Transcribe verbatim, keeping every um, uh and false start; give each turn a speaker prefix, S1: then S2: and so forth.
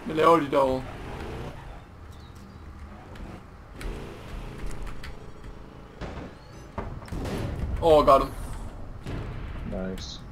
S1: Hvad laver de derovre? Åh, oh, got him.
S2: Nice.